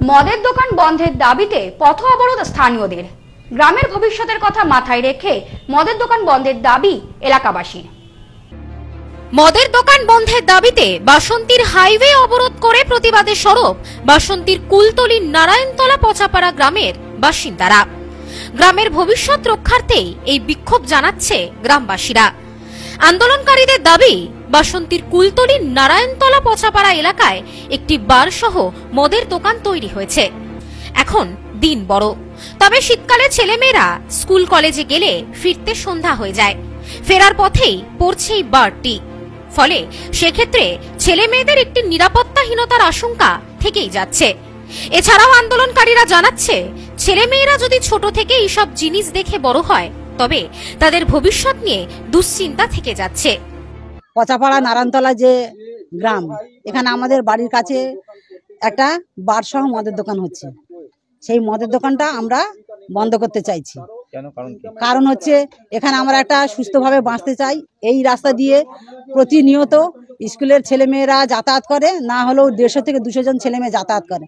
মদের দোকান বন্ধের দাবিতে পথ অবরোধ স্থানীয়দের। গ্রামের ভবিষ্যতের কথা মাথায় রেখে মদের দোকান বন্ধের দাবি এলাকাবাসীর। মদের দোকান বন্ধের দাবিতে বাসন্তীর হাইওয়ে অবরোধ করে প্রতিবাদে সরব বাসন্তীর কুলতলি নারায়ণতলা পচাপাড়া গ্রামের বাসিন্দারা। গ্রামের ভবিষ্যৎ রক্ষার্থে এই বিক্ষোভ জানাচ্ছে গ্রামবাসীরা। আন্দোলনকারীদের দাবি, বাসন্তীর কুলতলি নারায়ণতলা পচাপাড়া এলাকায় একটি বার সহ মদের দোকান তৈরি হয়েছে। এখন দিন বড়, তবে শীতকালে ছেলেমেয়েরা স্কুল কলেজে গেলে ফিরতে সন্ধ্যা হয়ে যায়। ফেরার পথেই পড়ছে এই বারটি, ফলে সেক্ষেত্রে ছেলে মেয়েদের একটি নিরাপত্তাহীনতার আশঙ্কা থেকেই যাচ্ছে। এছাড়াও আন্দোলনকারীরা জানাচ্ছে, ছেলে মেয়েরা যদি ছোট থেকে এইসব জিনিস দেখে বড় হয় তবে তাদের ভবিষ্যৎ নিয়ে দুশ্চিন্তা থেকে যাচ্ছে। পচাপাড়া নারায়ণতলা যে গ্রাম, এখানে আমাদের বাড়ির কাছে একটা বার সহ মদের দোকান হচ্ছে। সেই মদের দোকানটা আমরা বন্ধ করতে চাইছি। কারণ হচ্ছে এখানে আমরা একটা সুস্থভাবে বাঁচতে চাই। এই রাস্তা দিয়ে প্রতিনিয়ত স্কুলের ছেলে মেয়েরা যাতায়াত করে, না হলেও 150 থেকে 200 জন ছেলে মেয়ে যাতায়াত করে।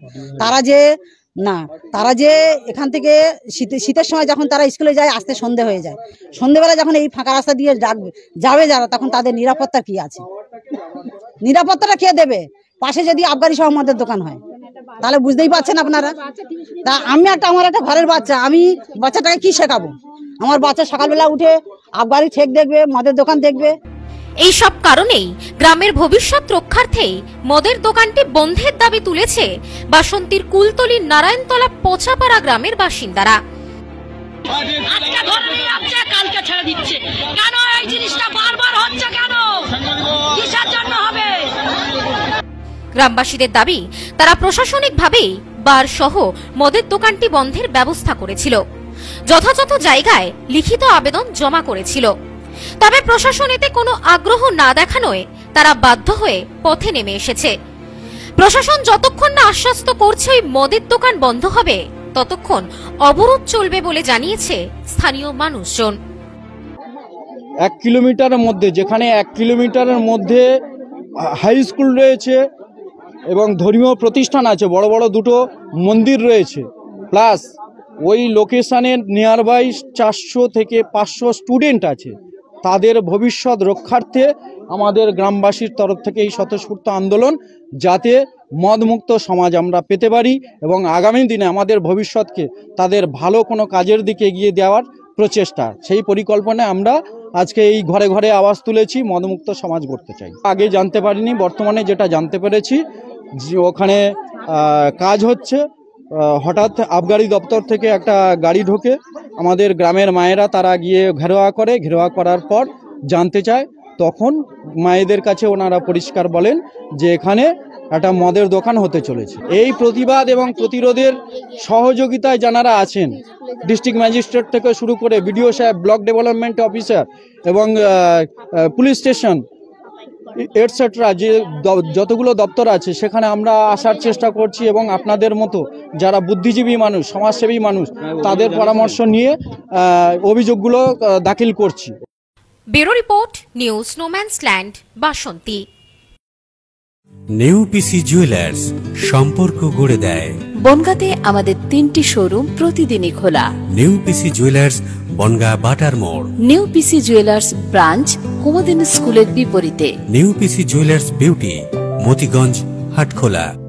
তারা যে এখান থেকে শীতের সময় যখন তারা স্কুলে যায়, আসতে সন্ধে হয়ে যায়। সন্ধেবেলা যখন এই ফাঁকা রাস্তা দিয়ে যাবে যারা, তখন তাদের নিরাপত্তা কি আছে? নিরাপত্তাটা কে দেবে? পাশে যদি আবগারি সহ মদের দোকান হয় তাহলে বুঝতেই পারছেন আপনারা। তা আমার একটা ঘরের বাচ্চা, আমি বাচ্চাটাকে কি শেখাবো? আমার বাচ্চা সকালবেলা উঠে আবগারি ঠেক দেখবে, মদের দোকান দেখবে। এই সব কারণেই গ্রামের ভবিষ্যৎ রক্ষার্থে মদের দোকানটি বন্ধের দাবি তুলেছে বাসন্তীর কুলতলি নারায়ণতলা পচাপাড়া গ্রামের বাসিন্দারা। কালকে ছেড়ে দিচ্ছে কেন? এই জিনিসটা বারবার হচ্ছে কেন? কিসের জন্য হবে? গ্রামবাসীদের দাবি, তারা প্রশাসনিকভাবেই বার সহ মদের দোকানটি বন্ধের ব্যবস্থা করেছিল, যথাযথ জায়গায় লিখিত আবেদন জমা করেছিল। তবে প্রশাসন এতে কোনো আগ্রহ না দেখানোয় তারা বাধ্য হয়ে পথে নেমে এসেছে। প্রশাসন যতক্ষণ না আশ্বস্ত করছে ওই মদের দোকান বন্ধ হবে, ততক্ষণ অবরোধ চলবে বলে জানিয়েছে স্থানীয় মানুষজন। 1 কিলোমিটারের মধ্যে, যেখানে 1 কিলোমিটারের মধ্যে হাই স্কুল রয়েছে এবং ধর্মীয় প্রতিষ্ঠান আছে, বড় বড় 2টো মন্দির রয়েছে, প্লাস ওই লোকেশনের নিয়ার বাই 400 থেকে 500 স্টুডেন্ট আছে। তাদের ভবিষ্যৎ রক্ষার্থে আমাদের গ্রামবাসীর তরফ থেকে এই স্বতঃস্ফূর্ত আন্দোলন, যাতে মদমুক্ত সমাজ আমরা পেতে পারি এবং আগামী দিনে আমাদের ভবিষ্যৎকে তাদের ভালো কোনো কাজের দিকে এগিয়ে দেওয়ার প্রচেষ্টা, সেই পরিকল্পনায় আমরা আজকে এই ঘরে ঘরে আওয়াজ তুলেছি, মদমুক্ত সমাজ গড়তে চাই। আগে জানতে পারিনি, বর্তমানে যেটা জানতে পেরেছি যে ওখানে কাজ হচ্ছে। হঠাৎ আবগারি দপ্তর থেকে একটা গাড়ি ঢোকে, আমাদের গ্রামের মায়েরা তারা গিয়ে ঘেরাওয়া করে, ঘেরাওয়া করার পর জানতে চায়, তখন মায়েদের কাছে ওনারা পরিষ্কার বলেন যে এখানে একটা মদের দোকান হতে চলেছে। এই প্রতিবাদ এবং প্রতিরোধের সহযোগিতায় যারা আছেন, ডিস্ট্রিক্ট ম্যাজিস্ট্রেট থেকে শুরু করে বিডিও সাহেব, ব্লক ডেভেলপমেন্ট অফিসার এবং পুলিশ স্টেশন এটসেট্রা, যে যতগুলো দপ্তর আছে সেখানে আমরা আসার চেষ্টা করছি এবং আপনাদের মতো যারা বুদ্ধিজীবী মানুষ, সমাজসেবী মানুষ, তাদের পরামর্শ নিয়ে অভিযোগগুলো দাখিল করছি। Bureau report, news no man's land, Basanti. New PC jewellers, সম্পর্ক গড়ে দেয়। বনগাঁতে আমাদের 3টি শোরুম প্রতিদিনই খোলা। নিউ পিসি জুয়েলার্স, বনগাঁ বাটার মোড়। New PC jewellers branch, Kumudini স্কুলের বিপরীতে। New PC jewellers beauty, Motiganj, Hatkhola.